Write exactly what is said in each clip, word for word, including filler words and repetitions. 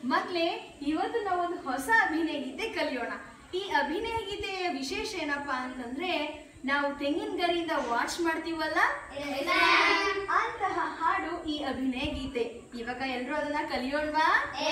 ಮಕ್ಕಳೇ, ಇವತ್ತು ನಾವೊಂದು ಹೊಸ ಅಭಿನಯ ಗೀತೆ ಕಲಿಯೋಣ. ಈ ಅಭಿನಯ ಗೀತೆಯ ವಿಶೇಷ ಏನಪ್ಪಾ ಅಂತಂದ್ರೆ, ನಾವು ತೆಂಗಿನ ಗರಿಯಿಂದ ವಾಚ್ ಮಾಡ್ತೀವಲ್ಲ, ಅಂತಹ ಹಾಡು ಈ ಅಭಿನಯ ಗೀತೆ. ಇವಾಗ ಎಲ್ರು ಅದನ್ನ ಕಲಿಯೋಣವಾ?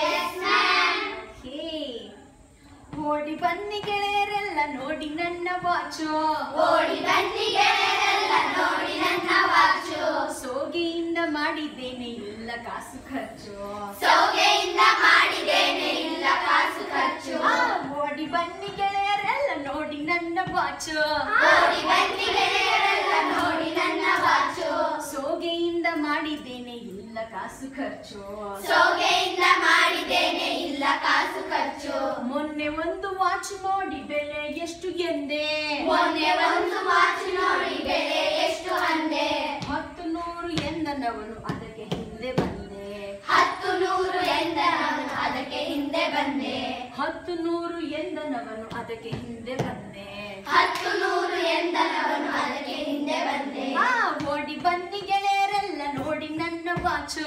ಓಡಿ ಬನ್ನಿ ಗೆಳೆಯರೆಲ್ಲ ನೋಡಿ ನನ್ನ ವಾಚು, ಓಡಿ ಬನ್ನಿ ಗೆಳೆಯರೆಲ್ಲ ನೋಡಿ ನನ್ನ ವಾಚು, ಸೋಗೆಯಿಂದ ಮಾಡಿದ್ದೇನೆ ಇಲ್ಲ ಕಾಸು ಖರ್ಚು, ಸೋಗೆಯಿಂದ ಮಾಡಿದ್ದೇನೆ ಇಲ್ಲ ಕಾಸು ಖರ್ಚು. ಓಡಿ ಬನ್ನಿ ಗೆಳೆಯರೆಲ್ಲ ನೋಡಿ ನನ್ನ ವಾಚು, ಓಡಿ ಬನ್ನಿ ಗೆಳೆಯರೆಲ್ಲ ನೋಡಿ ನನ್ನ ವಾಚು, ಸೋಗೆಯಿಂದ ಮಾಡಿದ್ದೇನೆ ಇಲ್ಲ ಕಾಸು ಖರ್ಚು, ಸೋಗೆಯಿಂದ ಮಾಡಿದ್ದೇನೆ ಇಲ್ಲ ಕಾಸು ಖರ್ಚು. ಮೊನ್ನೆ ಒಂದು ವಾಚ್ ನೋಡಿ ಬೆಲೆ ಎಷ್ಟು ಎಂದೆ, ಮೊನ್ನೆ ಒಂದು ವಾಚ್ ನೋಡಿ ಬೆಲೆ ಎಷ್ಟು ಅಂದೆ, ಹತ್ತು ನೂರು ಎಂದನವನು ಅದಕ್ಕೆ ಹಿಂದೆ ಬಂದೆ, ಹತ್ತು ನೂರು ಎಂದನವನು ಅದಕ್ಕೆ ಹಿಂದೆ ಬಂದೆ, ಹತ್ತು ನೂರು ಎಂದನವನು ಅದಕ್ಕೆ ಹಿಂದೆ ಬಂದೆ, ಹತ್ತು ನೂರು ಎಂದನವನು ಅದಕ್ಕೆ ಹಿಂದೆ ಬಂದೆ. ಆ ಓಡಿ ಬನ್ನಿ ಗೆಳೆಯರೆಲ್ಲ ನೋಡಿ ನನ್ನ ವಾಚು,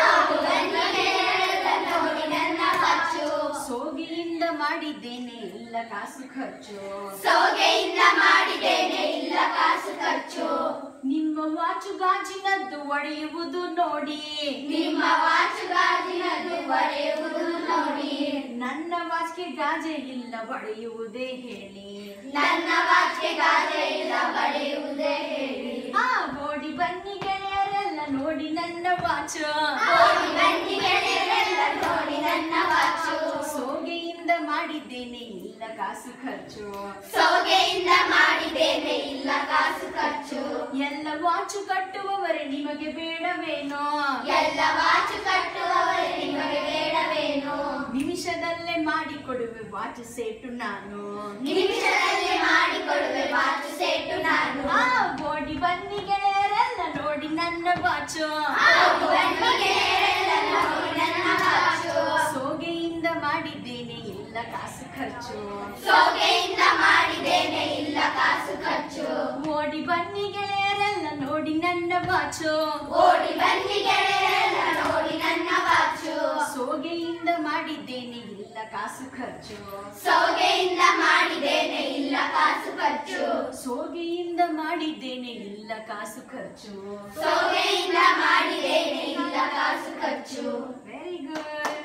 ಬನ್ನಿ ಗೆಳೆಯರೆಲ್ಲ ನೋಡಿ ನನ್ನ ವಾಚು, ಸೋಗೆಯಿಂದ ಮಾಡಿದ್ದೇನೆ ಇಲ್ಲ ಕಾಸು ಖರ್ಚು, ಸೋಗೆಯಿಂದ ಮಾಡಿದ್ದೇನೆ ಇಲ್ಲ ಕಾಸು ಖರ್ಚು. ನಿಮ್ಮ ವಾಚು ಗಾಜಿನದ್ದು ಒಡೆಯುವುದು ನೋಡಿ, ನಿಮ್ಮ ವಾಚು ಗಾಜಿನದ್ದು ಒಡೆಯುವುದು ನೋಡಿ, ನನ್ನ ವಾಚ್ಗೆ ಗಾಜೆ ಇಲ್ಲ ಒಡೆಯುವುದೇ ಹೇಳಿ, ನನ್ನ ವಾಚ್ಗೆ ಗಾಜೆ ಇಲ್ಲ ಒಡೆಯುವುದೇ ಹೇಳಿ. ಆ ಓಡಿ ಬನ್ನಿ ಗೆಳೆಯರೆಲ್ಲ ನೋಡಿ ನನ್ನ ವಾಚು, ಓಡಿ ಬನ್ನಿ ಗೆಳೆಯರೆಲ್ಲ ನೋಡಿ ನನ್ನ ವಾಚು, ಸೋಗೆಯಿಂದ ಮಾಡಿದ್ದೇನೆ ಇಲ್ಲ ಕಾಸು ಖರ್ಚು, ಸೋಗೆಯಿಂದ ಮಾಡಿದ್ದೇನೆ ಇಲ್ಲ ಕಾಸು ಖರ್ಚು. ಎಲ್ಲ ವಾಚು ಕಟ್ಟುವವರೇ ನಿಮಗೆ ಬೇಡವೇನೋ, ಎಲ್ಲ ವಾಚು ಕಟ್ಟುವವರೇ ನಿಮಗೆ ಬೇಡವೇನೋ, ನಿಮಿಷದಲ್ಲೇ ಮಾಡಿಕೊಡುವೆ ವಾಚು ಸೇಟು ನಾನು, ನಿಮಿಷದಲ್ಲಿ ಮಾಡಿಕೊಡುವೆ ವಾಚು ಸೇಟು ನಾನು. ಆ ಓಡಿ ಬನ್ನಿ ಗೆಳೆಯರೆಲ್ಲ ನೋಡಿ ನನ್ನ ವಾಚು, ಬನ್ನಿ ಗೆಳೆಯರೆಲ್ಲ ನೋಡಿ ನನ್ನ ವಾಚು, ಸೋಗೆಯಿಂದ ಮಾಡಿದ್ದೇನೆ ಇಲ್ಲ ಕಾಸು ಖರ್ಚು, ಸೋಗೆಯಿಂದ ಮಾಡಿದ್ದೇನೆ ಇಲ್ಲ ಕಾಸು ಖರ್ಚು. ಓಡಿ ಬನ್ನಿ ಗೆಳೆಯರೆಲ್ಲ ನೋಡಿ ನನ್ನ ವಾಚು, ಓಡಿ ಬನ್ನಿ ಗೆಳೆಯರೆಲ್ಲ ನೋಡಿ ನನ್ನ ವಾಚು, ಸೋಗೆಯಿಂದ ಮಾಡಿದ್ದೇನೆ ಇಲ್ಲ ಕಾಸು ಖರ್ಚು, ಸೋಗೆಯಿಂದ ಮಾಡಿದ್ದೇನೆ ಇಲ್ಲ ಕಾಸು ಖರ್ಚು, ಸೋಗೆಯಿಂದ ಮಾಡಿದ್ದೇನೆ ಇಲ್ಲ ಕಾಸು ಖರ್ಚು. ಸೋಗೆಯಿಂದ ಮಾಡಿದ್ದೇನೆ ಇಲ್ಲ ಕಾಸು ಖರ್ಚು. Very good.